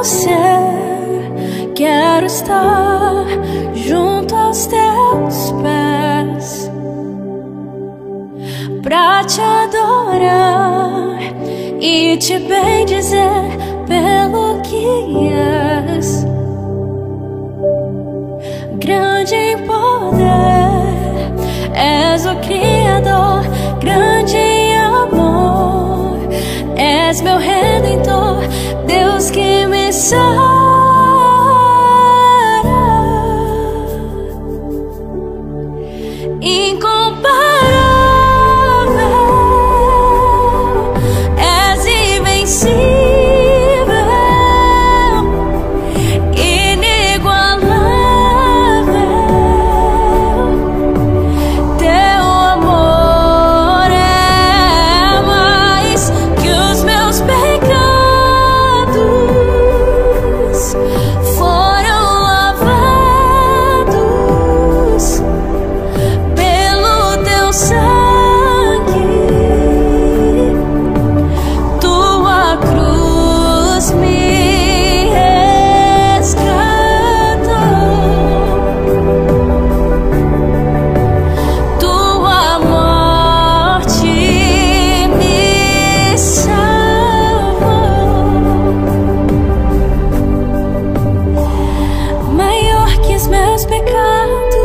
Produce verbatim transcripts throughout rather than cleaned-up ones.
ser, quero estar junto aos teus pés, pra te adorar e te bendizer pelo que és. Grande em poder, és o criador, grande em amor, és meu redentor, Deus que me sara. Incomparável, és invencível, inigualável. Teu amor é mais que os meus pecados. Foram lavados pelo teu sangue. Tua cruz me resgatou. Tua morte me salvou. Maior que os meus pecados,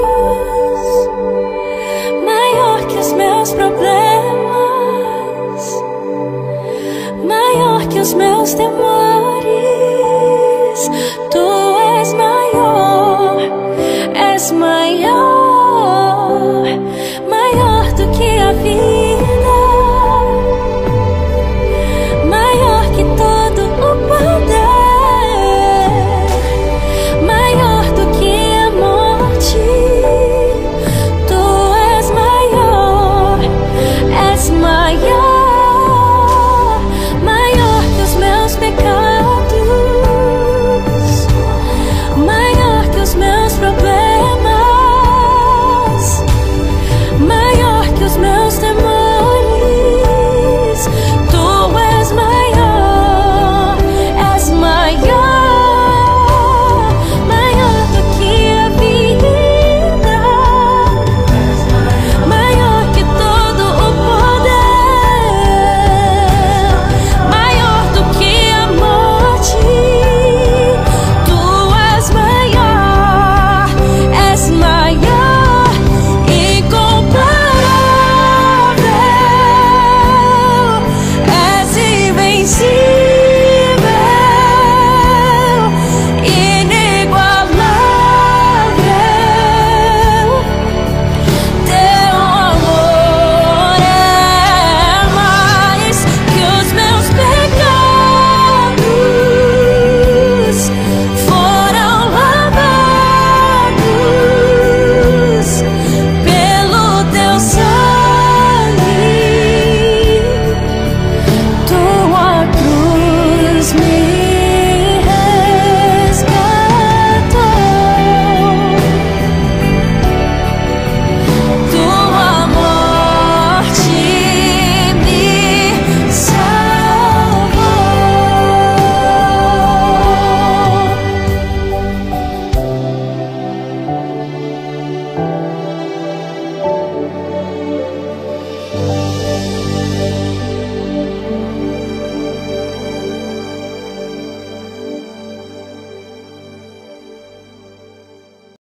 maior que os meus problemas, maior que os meus temores. Tu és maior, és maior.